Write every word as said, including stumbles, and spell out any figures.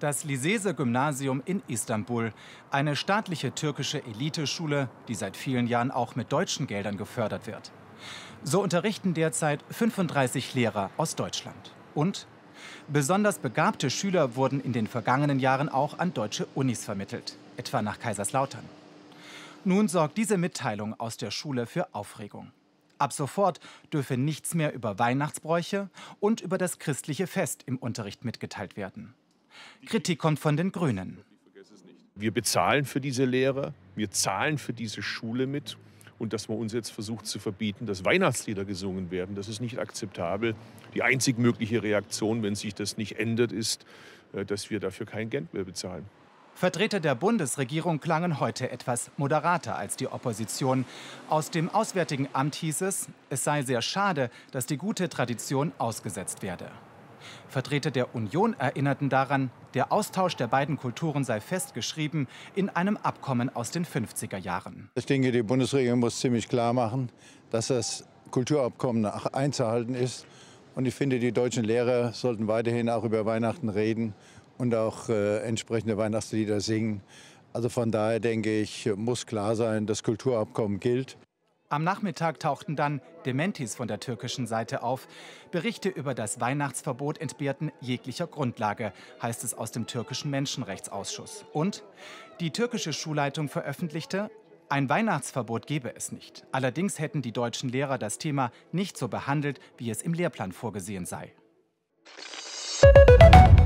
Das Lisese-Gymnasium in Istanbul, eine staatliche türkische Eliteschule, die seit vielen Jahren auch mit deutschen Geldern gefördert wird. So unterrichten derzeit fünfunddreißig Lehrer aus Deutschland. Und besonders begabte Schüler wurden in den vergangenen Jahren auch an deutsche Unis vermittelt, etwa nach Kaiserslautern. Nun sorgt diese Mitteilung aus der Schule für Aufregung. Ab sofort dürfe nichts mehr über Weihnachtsbräuche und über das christliche Fest im Unterricht mitgeteilt werden. Kritik kommt von den Grünen. Wir bezahlen für diese Lehrer, wir zahlen für diese Schule mit. Und dass man uns jetzt versucht zu verbieten, dass Weihnachtslieder gesungen werden, das ist nicht akzeptabel. Die einzig mögliche Reaktion, wenn sich das nicht ändert, ist, dass wir dafür kein Geld mehr bezahlen. Vertreter der Bundesregierung klangen heute etwas moderater als die Opposition. Aus dem Auswärtigen Amt hieß es, es sei sehr schade, dass die gute Tradition ausgesetzt werde. Vertreter der Union erinnerten daran, der Austausch der beiden Kulturen sei festgeschrieben in einem Abkommen aus den fünfziger Jahren. Ich denke, die Bundesregierung muss ziemlich klar machen, dass das Kulturabkommen einzuhalten ist. Und ich finde, die deutschen Lehrer sollten weiterhin auch über Weihnachten reden und auch äh, entsprechende Weihnachtslieder singen. Also von daher denke ich, muss klar sein, das Kulturabkommen gilt. Am Nachmittag tauchten dann Dementis von der türkischen Seite auf. Berichte über das Weihnachtsverbot entbehrten jeglicher Grundlage, heißt es aus dem türkischen Menschenrechtsausschuss. Und die türkische Schulleitung veröffentlichte, ein Weihnachtsverbot gebe es nicht. Allerdings hätten die deutschen Lehrer das Thema nicht so behandelt, wie es im Lehrplan vorgesehen sei.